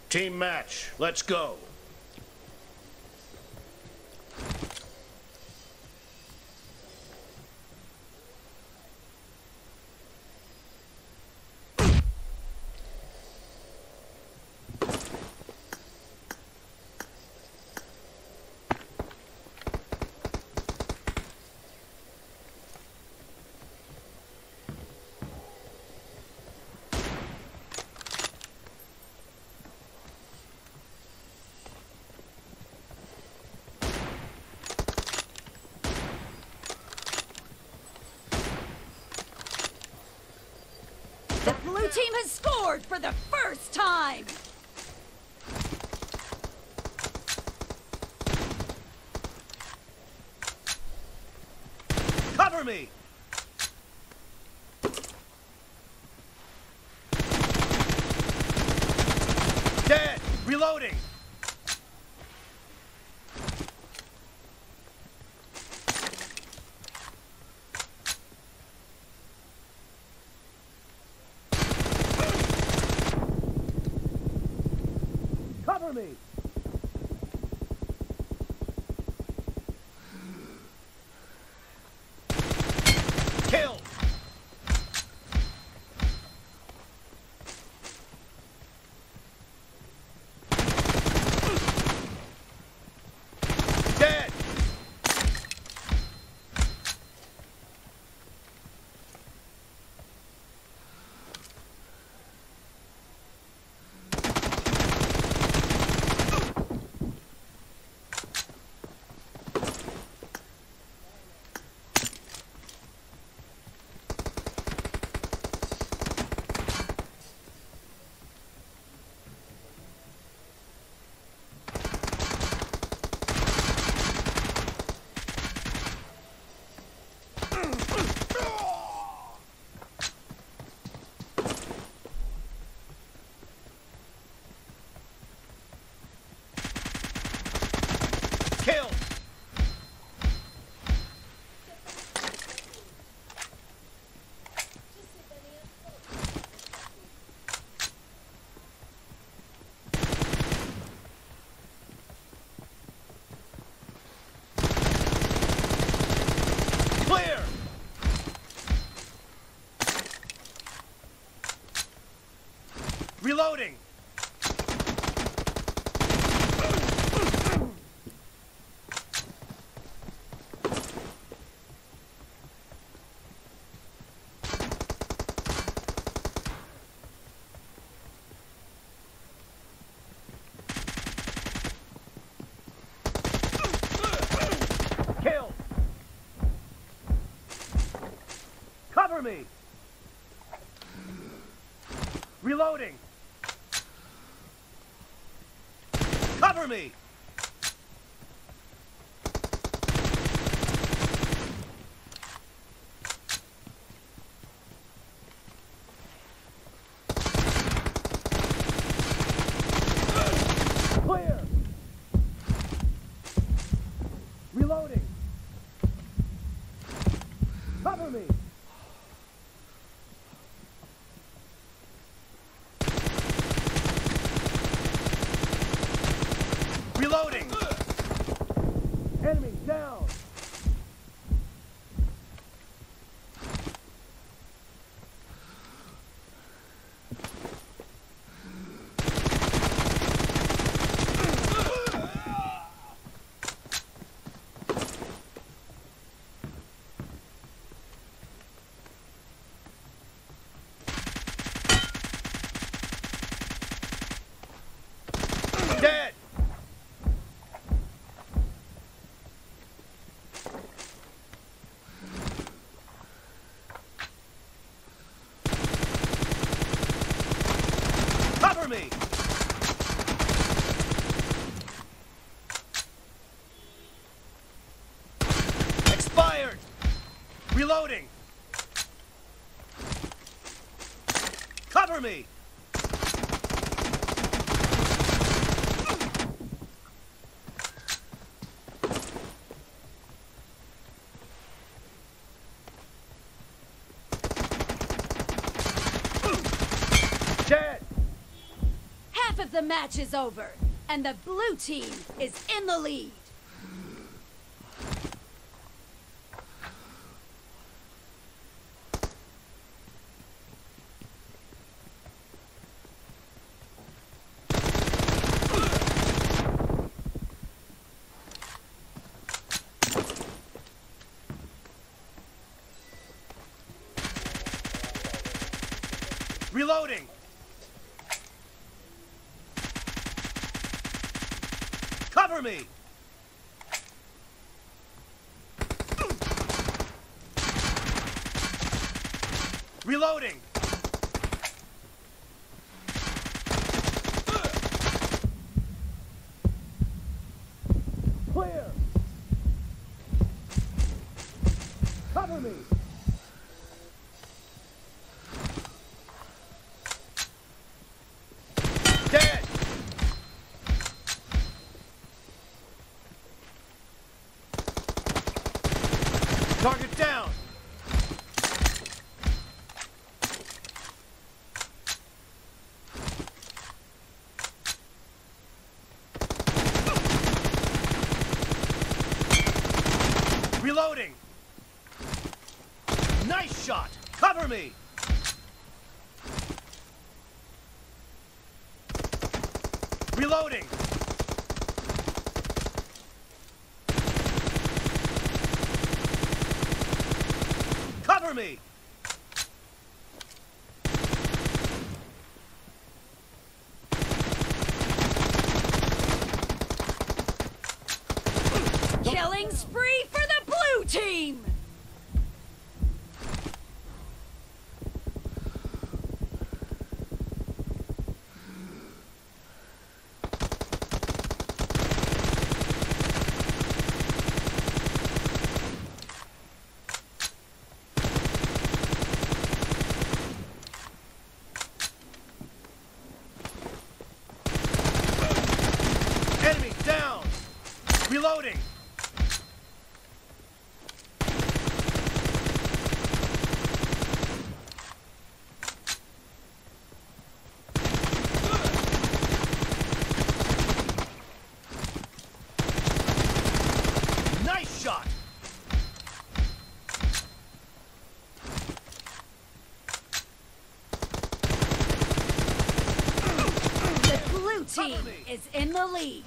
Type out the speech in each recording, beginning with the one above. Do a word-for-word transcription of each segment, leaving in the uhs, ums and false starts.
Team match, let's go. The blue team has scored for the first time! Cover me! Dead! Reloading! Cover me! Kill! Dead! Kill! Clear! Reloading! Kill! Cover me! Reloading! Cover me! Clear! Reloading! Cover me! Reloading! Enemy down! Dead! Cover me! Expired! Reloading! Cover me! the match is over, and the blue team is in the lead. Reloading! Cover me! Reloading! Clear! Cover me! Dead! Target down! Reloading! Nice shot! Cover me! Reloading! Cover me! Killing spree for the blue team! Enemy down! Reloading! Nice shot! The blue team is in the lead.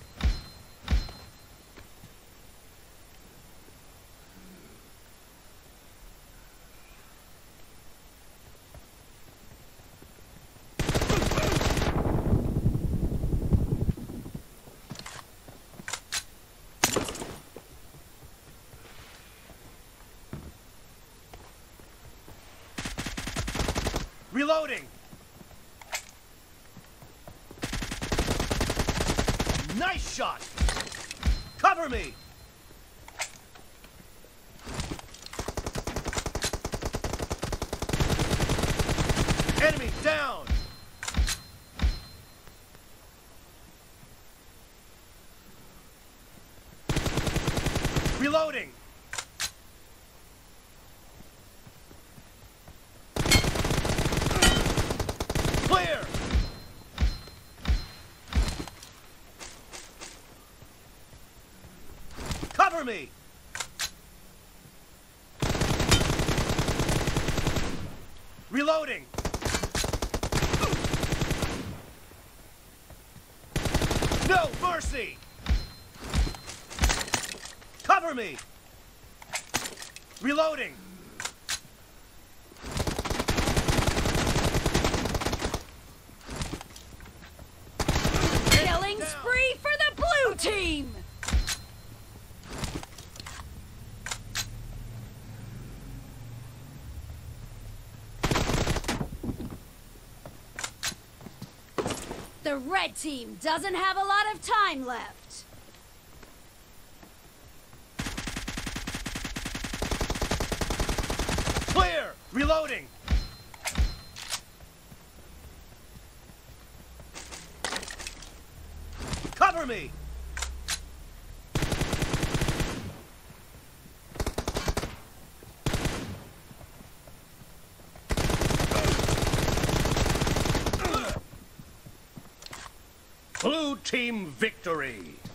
Reloading! Nice shot! Cover me! Enemy down! Reloading! Clear! Cover me! Reloading! No mercy! Cover me! Reloading! Killing spree for the blue team! The red team doesn't have a lot of time left. Clear! Reloading! Cover me! Blue team victory!